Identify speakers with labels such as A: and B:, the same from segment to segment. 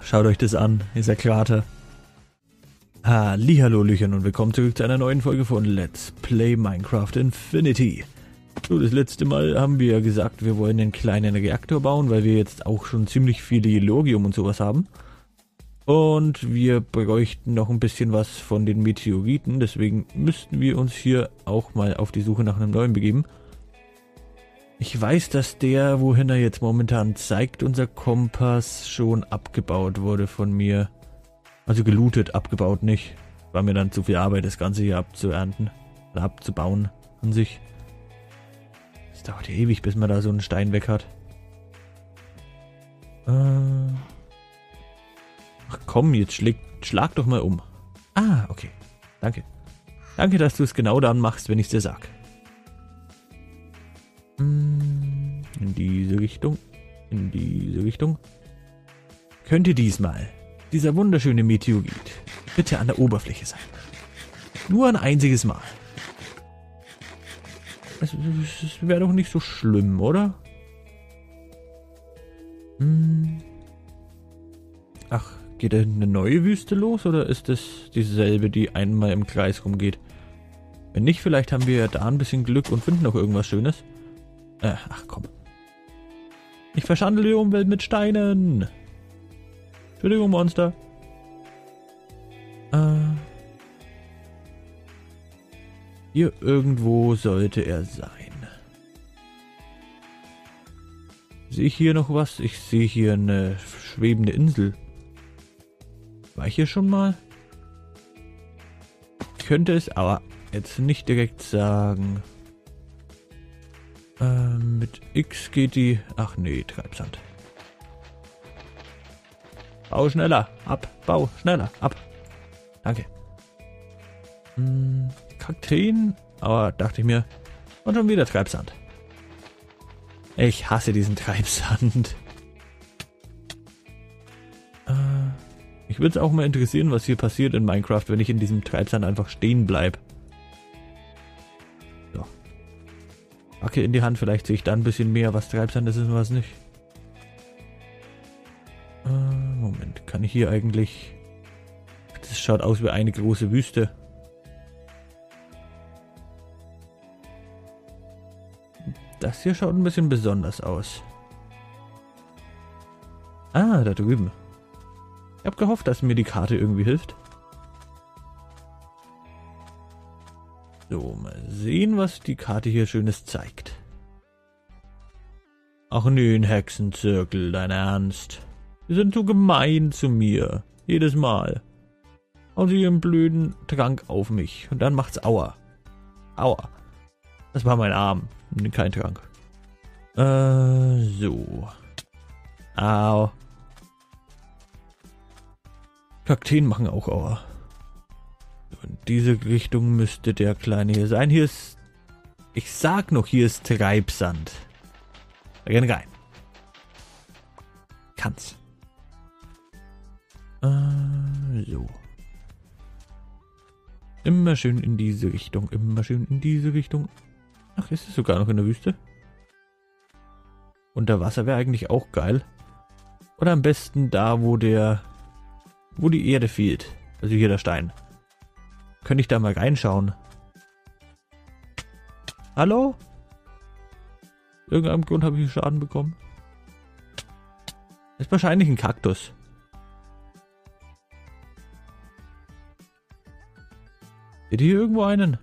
A: Schaut euch das an, dieser Krater. Hallihallöchen und willkommen zurück zu einer neuen Folge von Let's Play Minecraft Infinity. So, das letzte Mal haben wir ja gesagt, wir wollen einen kleinen Reaktor bauen, weil wir jetzt auch schon ziemlich viele Elogium und sowas haben. Und wir bräuchten noch ein bisschen was von den Meteoriten, deswegen müssten wir uns hier auch mal auf die Suche nach einem neuen begeben. Ich weiß, dass der, wohin er jetzt momentan zeigt, unser Kompass, schon abgebaut wurde von mir. Also gelootet, abgebaut nicht. War mir dann zu viel Arbeit, das Ganze hier abzuernten. Oder abzubauen an sich. Es dauert ja ewig, bis man da so einen Stein weg hat. Ach komm, jetzt schlag doch mal um. Ah, okay. Danke. Danke, dass du es genau dann machst, wenn ich es dir sag. In diese Richtung. In diese Richtung. Könnte diesmal dieser wunderschöne Meteorit bitte an der Oberfläche sein. Nur ein einziges Mal. Es wäre doch nicht so schlimm, oder? Ach, geht da eine neue Wüste los oder ist es dieselbe, die einmal im Kreis rumgeht? Wenn nicht, vielleicht haben wir ja da ein bisschen Glück und finden noch irgendwas Schönes. Ach komm. Ich verschandle die Umwelt mit Steinen. Entschuldigung, Monster. Hier irgendwo sollte er sein. Sehe ich hier noch was? Ich sehe hier eine schwebende Insel. War ich hier schon mal? Ich könnte es aber jetzt nicht direkt sagen. Mit X geht die... Ach nee, Treibsand. Bau schneller, ab, bau schneller, ab. Danke. Kakteen, aber dachte ich mir, und schon wieder Treibsand. Ich hasse diesen Treibsand. Mich würde es auch mal interessieren, was hier passiert in Minecraft, wenn ich in diesem Treibsand einfach stehen bleibe. So. Backe in die Hand, vielleicht sehe ich da ein bisschen mehr, was Treibsand ist und was nicht. Moment, kann ich hier eigentlich... Das schaut aus wie eine große Wüste. Das hier schaut ein bisschen besonders aus. Ah, da drüben. Ich habe gehofft, dass mir die Karte irgendwie hilft. So, mal sehen, was die Karte hier Schönes zeigt. Ach nee, ein Hexenzirkel, dein Ernst. Sie sind so gemein zu mir. Jedes Mal. Hauen sie ihren blöden Trank auf mich. Und dann macht's Aua. Aua. Das war mein Arm. Kein Trank. So. Au. Kakteen machen auch Aua. In diese Richtung müsste der Kleine hier sein. Hier ist... Ich sag noch, hier ist Treibsand. Renn rein. Kann's. So. Immer schön in diese Richtung. Immer schön in diese Richtung. Ach, ist es sogar noch in der Wüste? Unter Wasser wäre eigentlich auch geil. Oder am besten da, wo die Erde fehlt. Also hier der Stein. Könnte ich da mal reinschauen? Hallo? Irgendeinem Grund habe ich Schaden bekommen. Das ist wahrscheinlich ein Kaktus. Seht ihr hier irgendwo einen?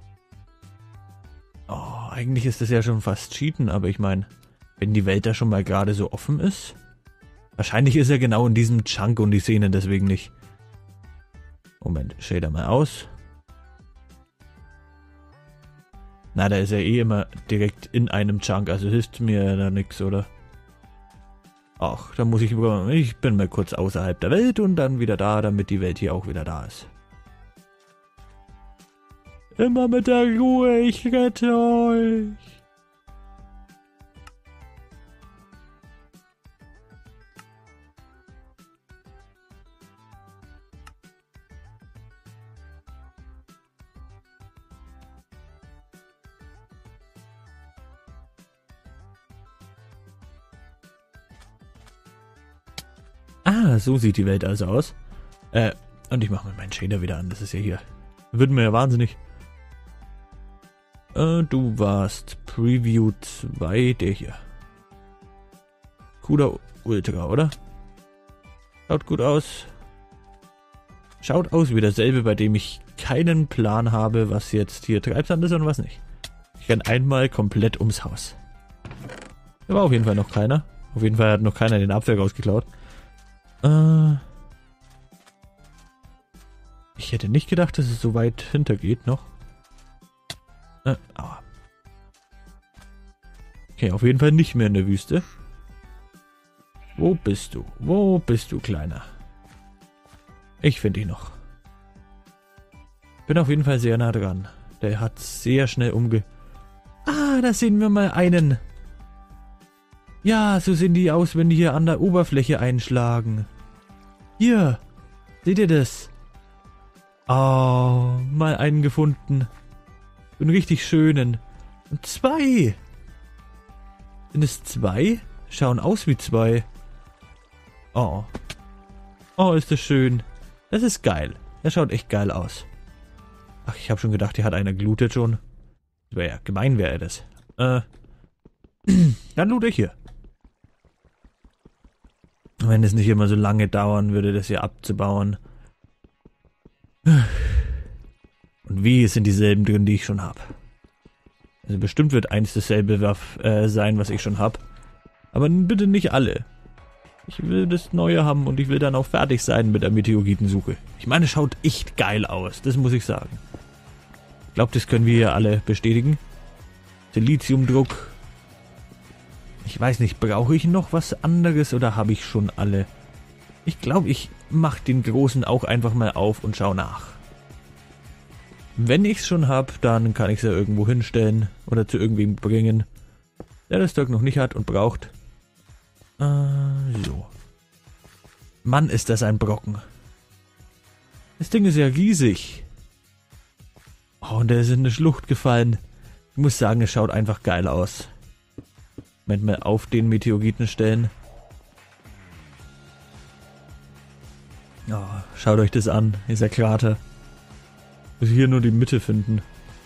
A: Oh, eigentlich ist das ja schon fast Cheaten, aber ich meine, wenn die Welt da schon mal gerade so offen ist. Wahrscheinlich ist er genau in diesem Chunk und die Szene deswegen nicht. Moment, Shader mal aus. Na, da ist er eh immer direkt in einem Chunk, also hilft mir da nix, oder? Ach, da muss ich bin mal kurz außerhalb der Welt und dann wieder da, damit die Welt hier auch wieder da ist. Immer mit der Ruhe, ich rette euch. Ah, so sieht die Welt also aus. Und ich mache mal meinen Shader wieder an. Das ist ja hier. Wird mir ja wahnsinnig. Du warst Preview 2, der hier. Cooler Ultra, oder? Schaut gut aus. Schaut aus wie dasselbe, bei dem ich keinen Plan habe, was jetzt hier Treibsand ist und was nicht. Ich renne einmal komplett ums Haus. Da war auf jeden Fall noch keiner. Auf jeden Fall hat noch keiner den Apfel rausgeklaut. Ich hätte nicht gedacht, dass es so weit hinter geht noch. Aua. Okay, auf jeden Fall nicht mehr in der Wüste. Wo bist du? Wo bist du, Kleiner? Ich finde ihn noch. Bin auf jeden Fall sehr nah dran. Der hat sehr schnell Ah, da sehen wir mal einen. Ja, so sehen die aus, wenn die hier an der Oberfläche einschlagen. Hier. Seht ihr das? Oh, mal einen gefunden. Einen richtig schönen. Und 2. Sind es 2? Schauen aus wie 2. Oh. Oh, ist das schön. Das ist geil. Er schaut echt geil aus. Ach, ich habe schon gedacht, hier hat einer gelootet schon. Wäre ja gemein, wäre er das. Dann loot ich hier. Wenn es nicht immer so lange dauern würde, das hier abzubauen. Und wie, es sind dieselben drin, die ich schon habe. Also bestimmt wird eins dasselbe sein, was ich schon habe. Aber bitte nicht alle. Ich will das Neue haben und ich will dann auch fertig sein mit der Meteoritensuche. Ich meine, es schaut echt geil aus, das muss ich sagen. Ich glaube, das können wir hier alle bestätigen. Siliziumdruck. Ich weiß nicht, brauche ich noch was anderes oder habe ich schon alle? Ich glaube, ich mache den großen auch einfach mal auf und schaue nach. Wenn ich es schon habe, dann kann ich es ja irgendwo hinstellen oder zu irgendwem bringen, der das Zeug noch nicht hat und braucht. So. Mann, ist das ein Brocken. Das Ding ist ja riesig. Oh, und der ist in eine Schlucht gefallen. Ich muss sagen, es schaut einfach geil aus. Moment mal auf den Meteoriten stellen. Oh, schaut euch das an, dieser Krater. Muss hier nur die Mitte finden.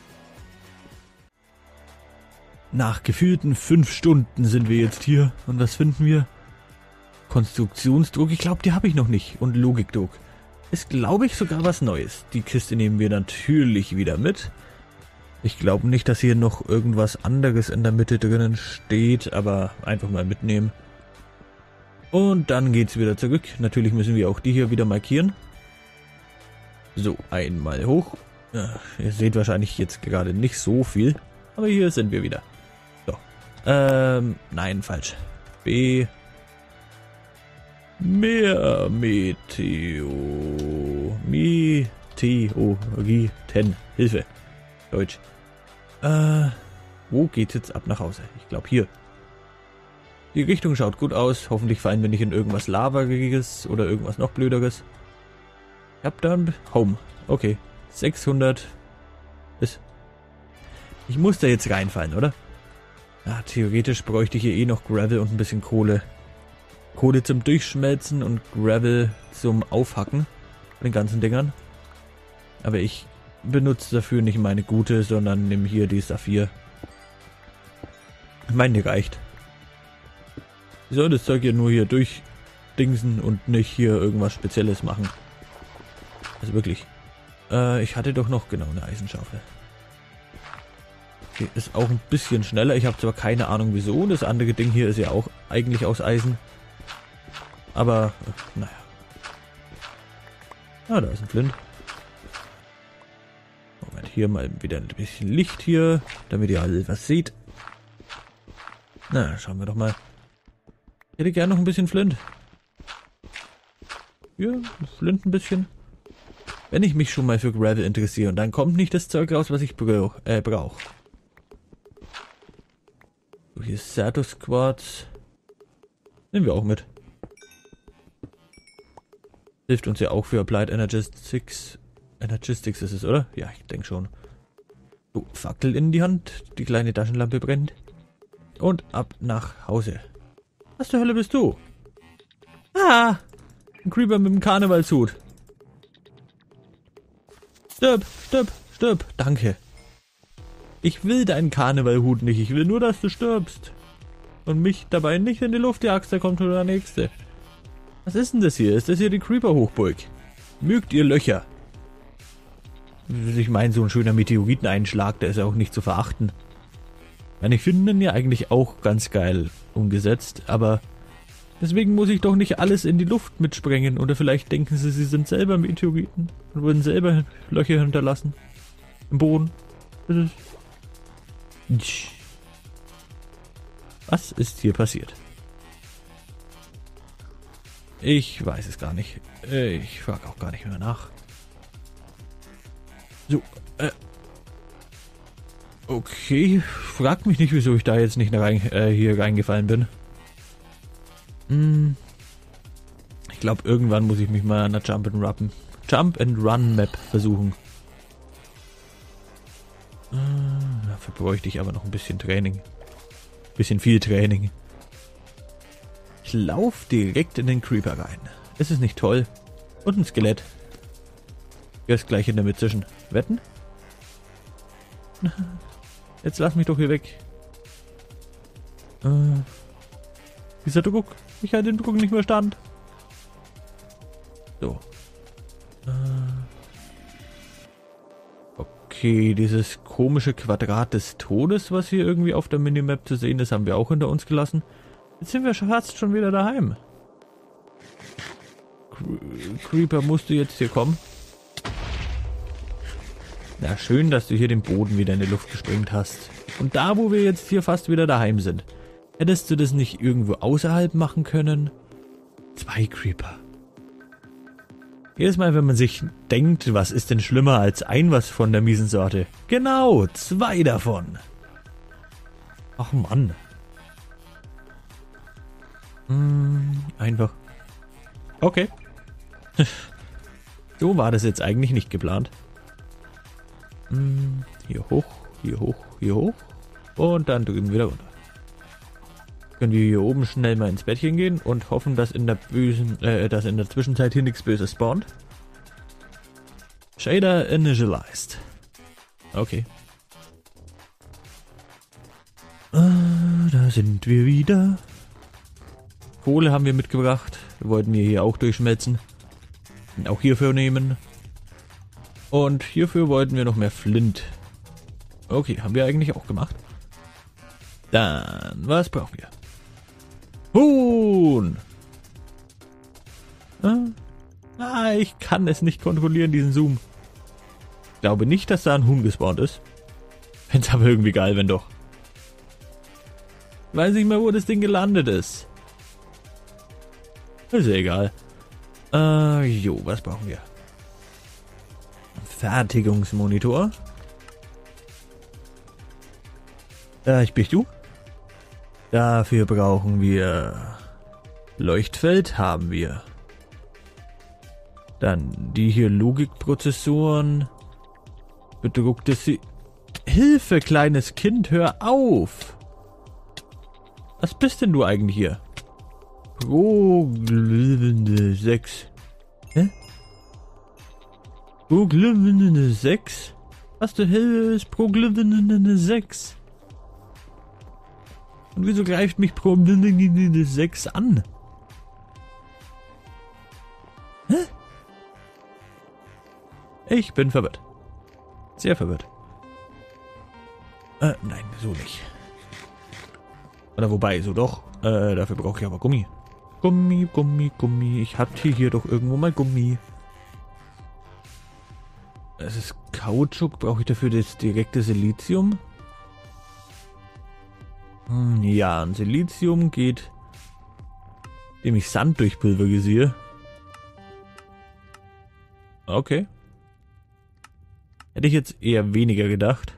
A: Nach gefühlten 5 Stunden sind wir jetzt hier. Und was finden wir? Konstruktionsdruck, ich glaube, die habe ich noch nicht. Und Logikdruck. Ist, glaube ich, sogar was Neues. Die Kiste nehmen wir natürlich wieder mit. Ich glaube nicht, dass hier noch irgendwas anderes in der Mitte drinnen steht, aber einfach mal mitnehmen. Und dann geht's wieder zurück. Natürlich müssen wir auch die hier wieder markieren. So, einmal hoch. Ja, ihr seht wahrscheinlich jetzt gerade nicht so viel, aber hier sind wir wieder. So. Nein, falsch. B. Mehr Meteoriten. Hilfe. Deutsch. Wo geht's jetzt ab nach Hause? Ich glaube hier. Die Richtung schaut gut aus. Hoffentlich fallen wir nicht in irgendwas Lavariges oder irgendwas noch Blöderes. Ich hab dann Home. Okay. 600 ist. Ich muss da jetzt reinfallen, oder? Ja, theoretisch bräuchte ich hier eh noch Gravel und ein bisschen Kohle. Kohle zum Durchschmelzen und Gravel zum Aufhacken. Von den ganzen Dingern. Aber ich benutze dafür nicht meine gute, sondern nehme hier die Saphir. Ich meine, die reicht. Ich soll das Zeug ja nur hier durchdingsen und nicht hier irgendwas Spezielles machen. Also wirklich. Ich hatte doch noch genau eine Eisenschaufel. Die ist auch ein bisschen schneller. Ich habe zwar keine Ahnung wieso. Das andere Ding hier ist ja auch eigentlich aus Eisen. Aber, naja. Ah, da ist ein Flint. Moment, hier mal wieder ein bisschen Licht hier, damit ihr alle was seht. Na, schauen wir doch mal. Ich hätte gerne noch ein bisschen Flint. Hier, Flint ein bisschen. Wenn ich mich schon mal für Gravel interessiere und dann kommt nicht das Zeug raus, was ich brauche. So, hier ist Certus Quartz. Nehmen wir auch mit. Hilft uns ja auch für Applied Energistics. Energistics ist es, oder? Ja, ich denke schon. So, Fackel in die Hand. Die kleine Taschenlampe brennt. Und ab nach Hause. Was zur Hölle bist du? Ah! Ein Creeper mit dem Karnevalshut. Stirb, stirb, stirb. Danke. Ich will deinen Karnevalhut nicht. Ich will nur, dass du stirbst. Und mich dabei nicht in die Luft jagst. Da kommt nur der Nächste. Was ist denn das hier? Ist das hier die Creeper-Hochburg? Mögt ihr Löcher? Ich meine, so ein schöner Meteoriteneinschlag, der ist ja auch nicht zu verachten. Ich finde den ja eigentlich auch ganz geil umgesetzt, aber deswegen muss ich doch nicht alles in die Luft mitsprengen. Oder vielleicht denken sie, sie sind selber Meteoriten und würden selber Löcher hinterlassen. Im Boden. Was ist hier passiert? Ich weiß es gar nicht. Ich frage auch gar nicht mehr nach. So, okay. Frag mich nicht, wieso ich da jetzt nicht hier reingefallen bin. Ich glaube, irgendwann muss ich mich mal an der Jump-and-Run-Map versuchen. Dafür bräuchte ich aber noch ein bisschen Training. Bisschen viel Training. Ich laufe direkt in den Creeper rein. Ist es nicht toll? Und ein Skelett. Der ist gleich in der Mitte zwischen. Wetten? Jetzt lass mich doch hier weg. Dieser Druck. Ich halte den Druck nicht mehr stand. So. Okay, dieses komische Quadrat des Todes, was hier irgendwie auf der Minimap zu sehen ist, haben wir auch hinter uns gelassen. Jetzt sind wir fast schon wieder daheim. Creeper, musst du jetzt hier kommen? Na, schön, dass du hier den Boden wieder in die Luft gesprengt hast. Und da, wo wir jetzt hier fast wieder daheim sind, hättest du das nicht irgendwo außerhalb machen können? 2 Creeper. Jedes Mal, wenn man sich denkt, was ist denn schlimmer als ein was von der miesen Sorte? Genau, 2 davon. Ach Mann. Einfach. Okay. So war das jetzt eigentlich nicht geplant. Hier hoch, hier hoch, hier hoch. Und dann drüben wieder runter. Können wir hier oben schnell mal ins Bettchen gehen und hoffen, dass in der Zwischenzeit hier nichts Böses spawnt. Shader initialized. Okay. Da sind wir wieder. Kohle haben wir mitgebracht. Wollten wir hier auch durchschmelzen. Und auch hierfür nehmen. Und hierfür wollten wir noch mehr Flint. Okay, haben wir eigentlich auch gemacht. Dann, was brauchen wir? Huhn! Ich kann es nicht kontrollieren, diesen Zoom. Ich glaube nicht, dass da ein Huhn gespawnt ist. Fänd's aber irgendwie geil, wenn doch. Weiß nicht mehr, wo das Ding gelandet ist. Ist ja egal. Was brauchen wir? Fertigungsmonitor. Ich bin du. Dafür brauchen wir Leuchtfeld, haben wir. Dann die hier Logikprozessoren. Bedrucktes Hilfe, kleines Kind, hör auf! Was bist denn du eigentlich hier? Proglivende 6. Hä? Proglivende 6? Was zur Hölle ist Proglivende 6? Und wieso greift mich Proglivende 6 an? Hä? Ich bin verwirrt. Sehr verwirrt. Nein, so nicht. Oder wobei, so doch. Dafür brauche ich aber Gummi. Gummi. Ich hatte hier doch irgendwo mal Gummi. Es ist Kautschuk. Brauche ich dafür das direkte Silizium? Ja, ein Silizium geht, indem ich Sand durchpulverisiere. Okay. Hätte ich jetzt eher weniger gedacht.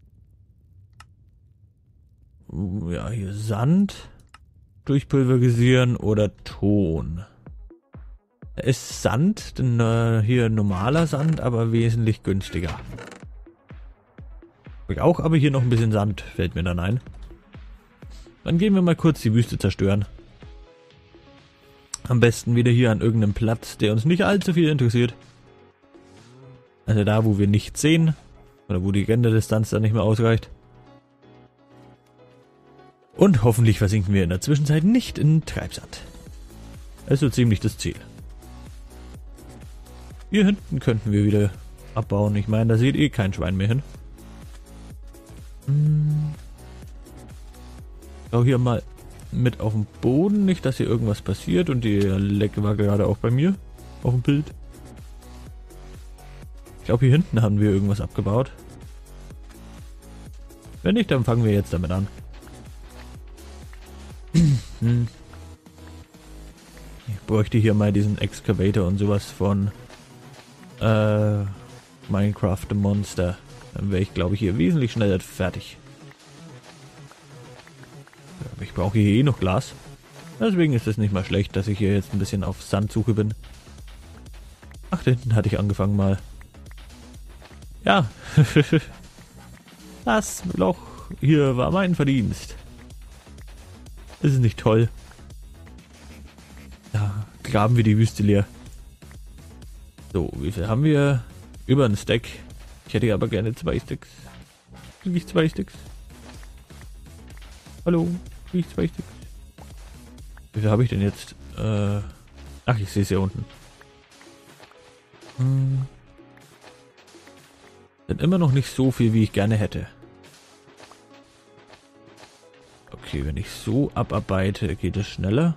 A: Ja, hier Sand durchpulverisieren oder Ton. Ist Sand, denn hier normaler Sand, aber wesentlich günstiger. Auch aber hier noch ein bisschen Sand, fällt mir dann ein. Dann gehen wir mal kurz die Wüste zerstören. Am besten wieder hier an irgendeinem Platz, der uns nicht allzu viel interessiert. Also da, wo wir nichts sehen. Oder wo die Renderdistanz dann nicht mehr ausreicht. Und hoffentlich versinken wir in der Zwischenzeit nicht in Treibsand. Das ist so ziemlich das Ziel. Hier hinten könnten wir wieder abbauen. Ich meine, da sieht eh kein Schwein mehr hin. Schau hier mal mit auf dem Boden. Nicht, dass hier irgendwas passiert. Und die Lecke war gerade auch bei mir. Auf dem Bild. Ich glaube, hier hinten haben wir irgendwas abgebaut. Wenn nicht, dann fangen wir jetzt damit an. Ich bräuchte hier mal diesen Excavator und sowas von Minecraft Monster. Dann wäre ich, glaube ich, hier wesentlich schneller fertig. Aber ich brauche hier eh noch Glas. Deswegen ist es nicht mal schlecht, dass ich hier jetzt ein bisschen auf Sandsuche bin. Ach, da hinten hatte ich angefangen mal. Ja. Das Loch hier war mein Verdienst. Ist es nicht toll? Ja, graben wir die Wüste leer. So, wie viel haben wir? Über einen Stack. Ich hätte aber gerne 2 Sticks. Kriege ich 2 Sticks? Hallo? Kriege ich 2 Sticks? Wie viel habe ich denn jetzt? Ach, ich sehe es hier unten. Sind immer noch nicht so viel, wie ich gerne hätte. Okay, wenn ich so abarbeite, geht es schneller.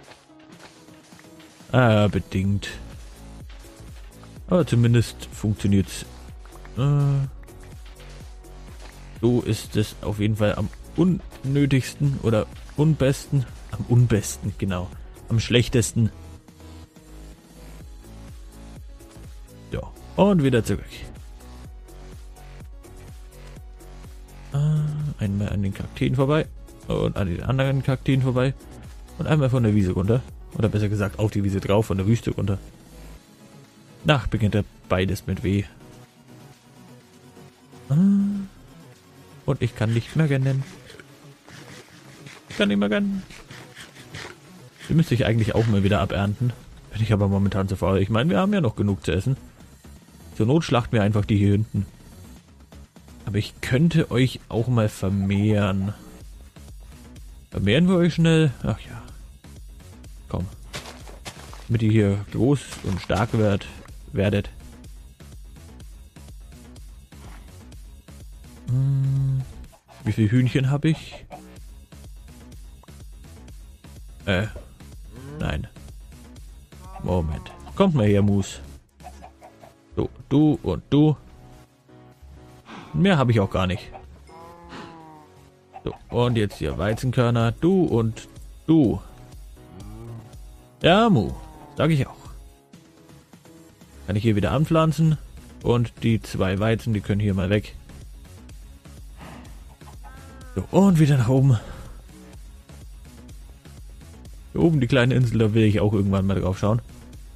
A: Ah, bedingt. Aber zumindest funktioniert es. So ist es auf jeden Fall am unnötigsten oder unbesten. Am unbesten, genau. Am schlechtesten. Ja, und wieder zurück. Einmal an den Kakteen vorbei. Und an den anderen Kakteen vorbei. Und einmal von der Wiese runter. Oder besser gesagt auf die Wiese drauf, von der Wüste runter. Nach beginnt er beides mit W. Und ich kann nicht mehr rennen. Ich kann nicht mehr rennen. Die müsste ich eigentlich auch mal wieder abernten. Bin ich aber momentan zu faul. Ich meine, wir haben ja noch genug zu essen. Zur Not schlachten wir einfach die hier hinten. Aber ich könnte euch auch mal vermehren. Vermehren wir euch schnell? Ach ja. Komm. Damit ihr hier groß und stark werdet. Wie viele Hühnchen habe ich? Nein. Moment. Kommt mal her, Mus. So, du und du. Mehr habe ich auch gar nicht. So, und jetzt hier Weizenkörner. Du und du. Ja, Mu. Sag ich auch. Kann ich hier wieder anpflanzen. Und die 2 Weizen, die können hier mal weg. So, und wieder nach oben. Hier oben die kleine Insel, da will ich auch irgendwann mal drauf schauen.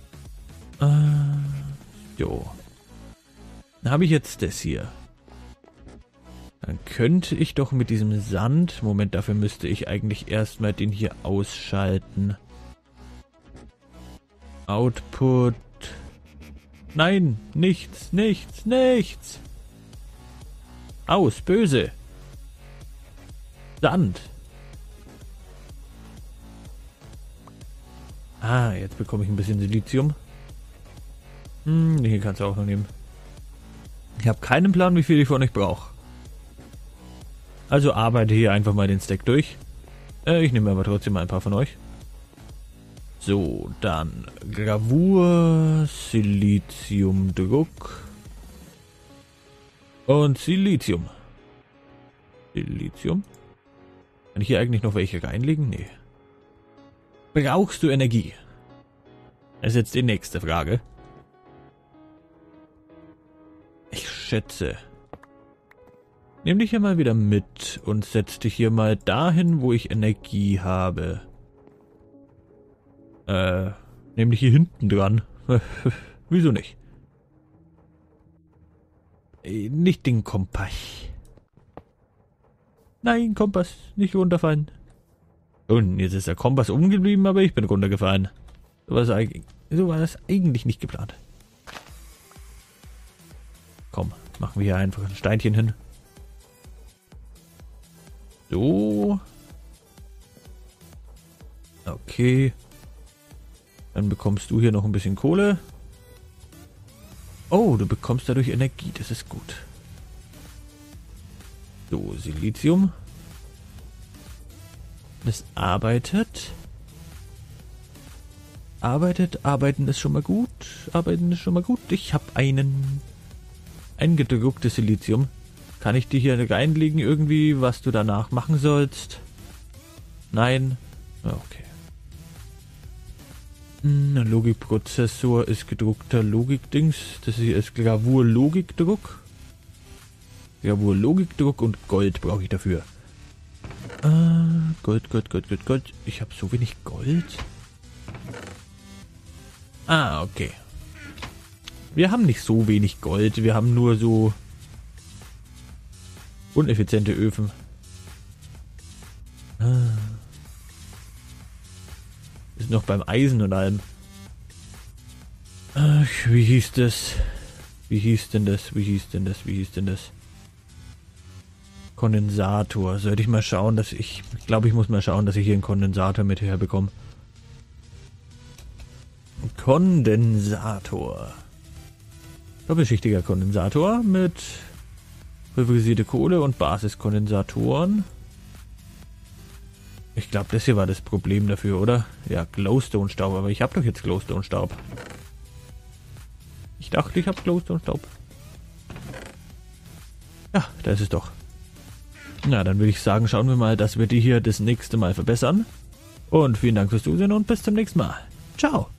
A: Jo. Dann habe ich jetzt das hier. Dann könnte ich doch mit diesem Sand... Moment, dafür müsste ich eigentlich erstmal den hier ausschalten. Output... Nein, nichts, nichts, nichts. Aus, böse. Sand. Ah, jetzt bekomme ich ein bisschen Silizium. Hier kannst du auch noch nehmen. Ich habe keinen Plan, wie viel ich von euch brauche. Also arbeite hier einfach mal den Stack durch. Ich nehme aber trotzdem mal ein paar von euch. So, dann Gravur, Siliziumdruck und Silizium. Silizium? Kann ich hier eigentlich noch welche reinlegen? Nee. Brauchst du Energie? Das ist jetzt die nächste Frage. Ich schätze. Nimm dich hier mal wieder mit und setz dich hier mal dahin, wo ich Energie habe. Nämlich hier hinten dran. Wieso nicht? Nicht den Kompass. Nein, Kompass, nicht runterfallen. Und jetzt ist der Kompass umgeblieben, aber ich bin runtergefallen. So war das eigentlich nicht geplant. Komm, machen wir hier einfach ein Steinchen hin. So. Okay. Dann bekommst du hier noch ein bisschen Kohle. Oh, du bekommst dadurch Energie, das ist gut. So, Silizium. Das arbeitet. Arbeiten ist schon mal gut. Arbeiten ist schon mal gut. Ich habe ein gedrucktes Silizium. Kann ich dir hier reinlegen irgendwie, was du danach machen sollst? Nein? Okay. Ein Logikprozessor ist gedruckter Logikdings. Das hier ist Gravur-Logikdruck. Gravur-Logikdruck und Gold brauche ich dafür. Gold. Ich habe so wenig Gold. Okay. Wir haben nicht so wenig Gold. Wir haben nur so uneffiziente Öfen. Ist noch beim Eisen und allem. Ach, wie hieß das? Wie hieß denn das? Kondensator. Sollte ich mal schauen, dass ich glaube, ich muss mal schauen, dass ich hier einen Kondensator mit herbekomme. Kondensator. Doppelschichtiger Kondensator mit pulverisierte Kohle und Basiskondensatoren. Ich glaube, das hier war das Problem dafür, oder? Ja, Glowstone-Staub, aber ich habe doch jetzt Glowstone-Staub. Ich dachte, ich habe Glowstone-Staub. Ja, da ist es doch. Na, dann würde ich sagen, schauen wir mal, dass wir die hier das nächste Mal verbessern. Und vielen Dank fürs Zusehen und bis zum nächsten Mal. Ciao.